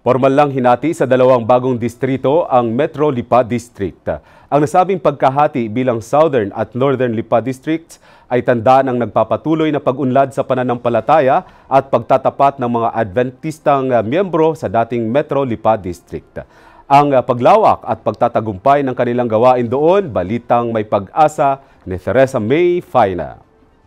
Formal lang hinati sa dalawang bagong distrito ang Metro Lipa District. Ang nasabing pagkahati bilang Southern at Northern Lipa Districts ay tanda ng nagpapatuloy na pag-unlad sa pananampalataya at pagtatapat ng mga Adventistang miyembro sa dating Metro Lipa District. Ang paglawak at pagtatagumpay ng kanilang gawain doon, balitang may pag-asa ni Teresa May Faina.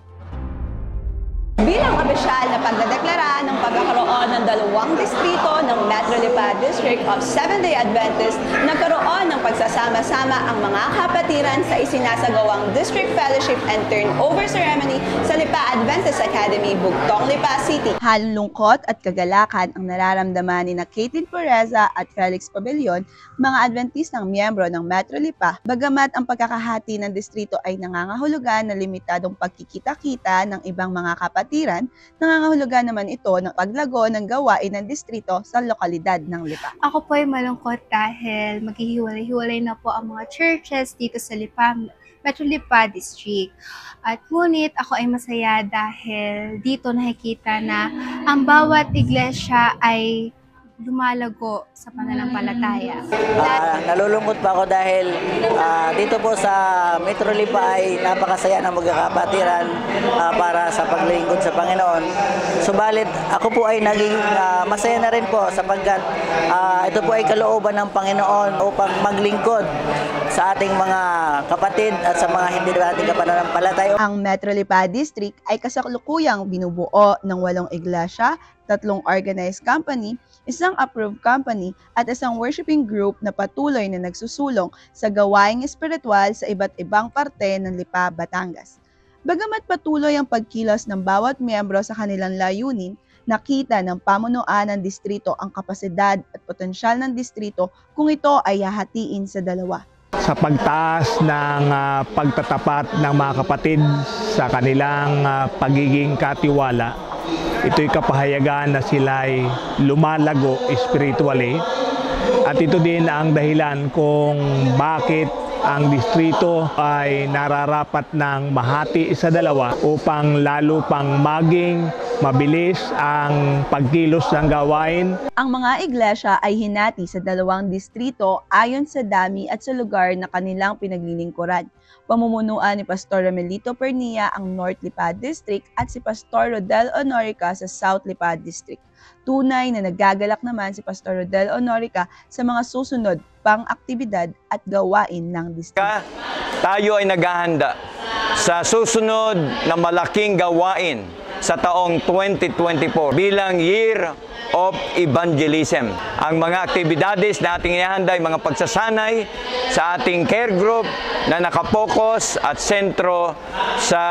Bilang opisyal na pagdedeklara ng pagkakaroon ng dalawang distrito ng Metro Lipa District of Seventh-day Adventist, nagkaroon ng pagsasama-sama ang mga kapatiran sa isinasagawang District Fellowship and Turnover Ceremony sa Lipa Adventist Academy, Bugtong, Lipa City. Halong lungkot at kagalakan ang nararamdaman ni Caitlin Pereza at Felix Pabellon, mga Adventistang miyembro ng Metro Lipa, bagamat ang pagkakahati ng distrito ay nangangahulugan na limitadong pagkikita-kita ng ibang mga kapatiran, nangangahulugan naman ito ng paglago ng gawain ng distrito sa lokalidad ng Lipa. Ako po ay malungkot dahil maghihiwalay-hiwalay na po ang mga churches dito sa Lipa, Metro Lipa District. At ngunit ako ay masaya dahil dito nakikita na ang bawat iglesia ay lumalago sa pananampalataya. Nalulungkot pa ako dahil dito po sa Metro Lipa ay napakasaya ng magkakapatiran para sa paglingkod sa Panginoon. Subalit ako po ay naging masaya na rin po sapagkat ito po ay kalooban ng Panginoon upang maglingkod sa ating mga kapatid at sa mga hindi nating kapananampalataya. Ang Metro Lipa District ay kasalukuyang binubuo ng 8 iglesia, 3 organized company, isang approved company at isang worshiping group na patuloy na nagsusulong sa gawaing espiritual sa iba't ibang parte ng Lipa, Batangas. Bagamat patuloy ang pagkilos ng bawat miyembro sa kanilang layunin, nakita ng pamunuan ng distrito ang kapasidad at potensyal ng distrito kung ito ay hahatiin sa dalawa. Sa pagtaas ng pagtatapat ng mga kapatid sa kanilang pagiging katiwala, ito'y kapahayagan na sila'y lumalago spiritually. At ito din ang dahilan kung bakit ang distrito ay nararapat ng mahati sa dalawa upang lalo pang maging mabilis ang pagkilos ng gawain. Ang mga iglesia ay hinati sa dalawang distrito ayon sa dami at sa lugar na kanilang pinaglilingkuran. Pamumunuan ni Pastor Romelito Pernia ang North Lipa District at si Pastor Rodel Honorica sa South Lipa District. Tunay na nagagalak naman si Pastor Rodel Honorica sa mga susunod pang aktibidad at gawain ng distrito. Tayo ay naghahanda sa susunod na malaking gawain sa taong 2024 bilang Year of Evangelism. Ang mga aktibidades na ating ihanda ay mga pagsasanay sa ating care group na nakapokus at sentro sa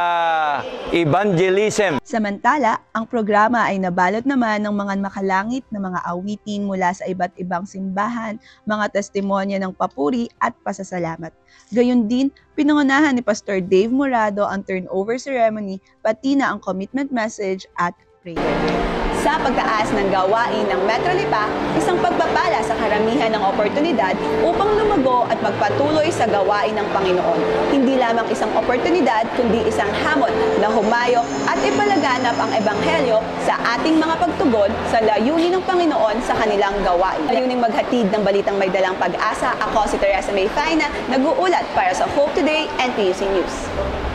evangelism. Samantala, ang programa ay nabalot naman ng mga makalangit na mga awitin mula sa iba't ibang simbahan, mga testimonya ng papuri at pasasalamat. Gayun din, pinangunahan ni Pastor Dave Morado ang turnover ceremony, pati na ang commitment message at prayer. Sa pagtaas ng gawain ng Metro Lipa, isang pagpapala sa karamihan ng oportunidad upang lumago at magpatuloy sa gawain ng Panginoon. Hindi lamang isang oportunidad, kundi isang hamon na humayo at ipalaganap ang Ebanghelyo sa ating mga pagtugon sa layunin ng Panginoon sa kanilang gawain. Layuning maghatid ng balitang may dalang pag-asa, ako si Teresa May Faina, nag-uulat para sa Hope Today and PUC News.